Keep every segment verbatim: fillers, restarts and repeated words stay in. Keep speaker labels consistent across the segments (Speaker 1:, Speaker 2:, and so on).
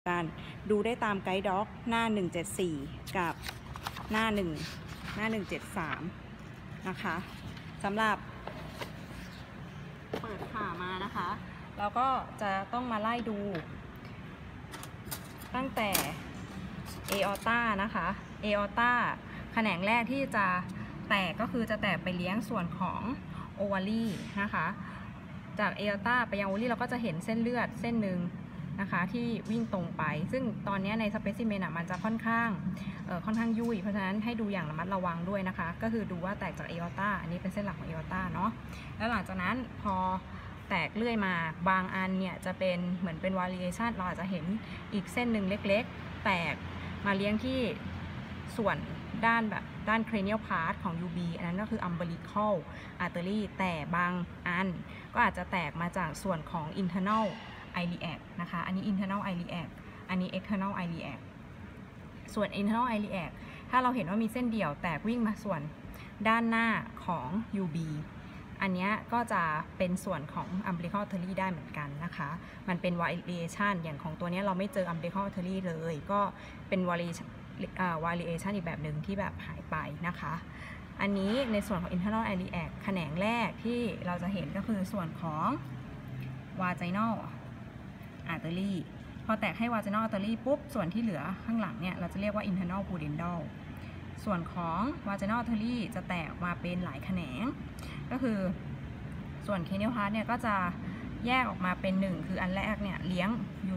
Speaker 1: การดูได้ตามไกด์ด็อกหน้าหนึ่งเจ็ดสี่กับหน้าหนึ่งหน้าหนึ่งเจ็ดสามนะคะสำหรับเปิดขามานะคะเราก็จะต้องมาไล่ดูตั้งแต่เอออต้านะคะเอออต้าแขนงแรกที่จะแตกก็คือจะแตกไปเลี้ยงส่วนของโอวารีนะคะจากเอออต้าไปยังโอวารีเราก็จะเห็นเส้นเลือดเส้นหนึ่งนะคะที่วิ่งตรงไปซึ่งตอนนี้ในสเปซิเมนมันจะค่อนข้างเอ่อค่อนข้างยุ่ยเพราะฉะนั้นให้ดูอย่างระมัดระวังด้วยนะคะก็คือดูว่าแตกจากเอออต้าอันนี้เป็นเส้นหลักของเอออต้าเนาะแล้วหลังจากนั้นพอแตกเลื่อยมาบางอันเนี่ยจะเป็นเหมือนเป็น variation เราอาจจะเห็นอีกเส้นหนึ่งเล็กๆแตกมาเลี้ยงที่ส่วนด้านแบบด้าน cranial part ของ ยู บี อันนั้นก็คือ umbilical artery แต่บางอันก็อาจจะแตกมาจากส่วนของ internal iliac นะคะอันนี้ internal iliac อันนี้ external iliac ส่วน internal iliac ถ้าเราเห็นว่ามีเส้นเดี่ยวแตกวิ่งมาส่วนด้านหน้าของ ยู บี อันนี้ก็จะเป็นส่วนของ umbilical artery ได้เหมือนกันนะคะมันเป็น variation อย่างของตัวนี้เราไม่เจอ umbilical artery เลยก็เป็น variation variation อีกแบบหนึ่งที่แบบหายไปนะคะอันนี้ในส่วนของ internal iliac แขนงแรกที่เราจะเห็นก็คือส่วนของ vaginal artery พอแตกให้ vaginal artery ปุ๊บส่วนที่เหลือข้างหลังเนี่ยเราจะเรียกว่า internal pudendal ส่วนของ vaginal artery จะแตกมาเป็นหลายแขนงก็คือส่วน cranial part เนี่ยก็จะแยกออกมาเป็นหนึ่งคืออันแรกเนี่ยเลี้ยง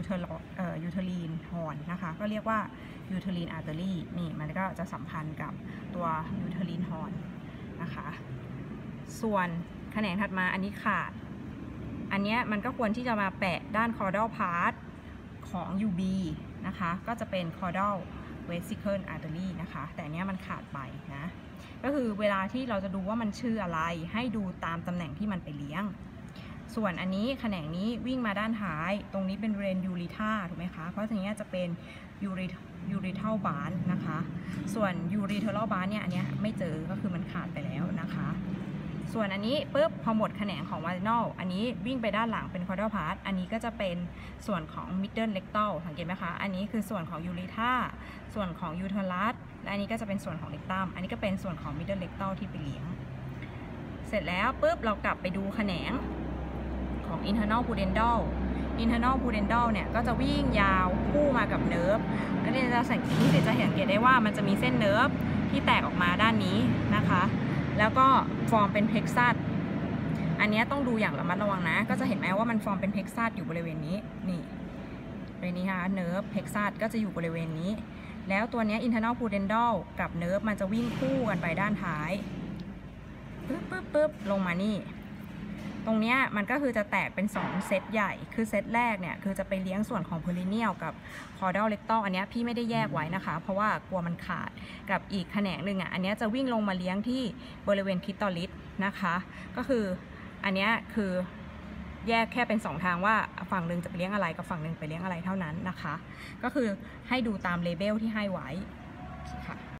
Speaker 1: uterine horn นะคะก็เรียกว่า uterine artery นี่มันก็จะสัมพันธ์กับตัว uterine horn นะคะส่วนแขนงถัดมาอันนี้ขาดอันนี้มันก็ควรที่จะมาแปะด้าน caudal part ของ ยู บี นะคะก็จะเป็น caudal vesicle artery นะคะแต่อันนี้มันขาดไปนะก็คือเวลาที่เราจะดูว่ามันชื่ออะไรให้ดูตามตำแหน่งที่มันไปเลี้ยงส่วนอันนี้แขนงนี้วิ่งมาด้านท้ายตรงนี้เป็นเรนยูริธาถูกไหมคะเพราะตรงนี้จะเป็นยูริยูริทัลบาร์นะคะส่วนยูริเทอรัลบาร์เนี่ยอันนี้ไม่เจอก็คือมันขาดไปแล้วนะคะส่วนอันนี้ปุ๊บพอหมดแขนงของ vaginal อันนี้วิ่งไปด้านหลังเป็น caudal part อันนี้ก็จะเป็นส่วนของ middle rectal สังเกตไหมคะอันนี้คือส่วนของ urethra ส่วนของ uterus และอันนี้ก็จะเป็นส่วนของ rectum อันนี้ก็เป็นส่วนของ middle rectal ที่ไปเลี้ยงเสร็จแล้วปุ๊บเรากลับไปดูแขนงของ internal pudendal internal pudendal เนี่ยก็จะวิ่งยาวคู่มากับเนิร์ฟแล้วเนี่ยจะสังเกตที่จะสังเกตได้ว่ามันจะมีเส้นเนิร์ฟที่แตกออกมาด้านนี้นะคะแล้วก็ฟอร์มเป็นเพล็กซัสอันนี้ต้องดูอย่างระมัดระวังนะก็จะเห็นไหมว่ามันฟอร์มเป็นเพล็กซัสอยู่บริเวณนี้นี่บริเวณนี้ค่ะเนิร์ฟเพล็กซัสก็จะอยู่บริเวณนี้แล้วตัวนี้ internal pudendal กับเนิร์ฟมันจะวิ่งคู่กันไปด้านท้ายปึ๊บปึ๊บปึ๊บลงมานี่ตรงนี้มันก็คือจะแตกเป็นสองเซตใหญ่คือเซตแรกเนี่ยคือจะไปเลี้ยงส่วนของ perineal กับ caudal rectal อันนี้พี่ไม่ได้แยกไว้นะคะเพราะว่ากลัวมันขาดกับอีกแขนงหนึ่งอ่ะอันนี้จะวิ่งลงมาเลี้ยงที่บริเวณ clitoris นะคะก็คืออันนี้คือแยกแค่เป็นสองทางว่าฝั่งหนึ่งจะไปเลี้ยงอะไรกับฝั่งหนึ่งไปเลี้ยงอะไรเท่านั้นนะคะก็คือให้ดูตามเลเบลที่ให้ไว้ค่ะ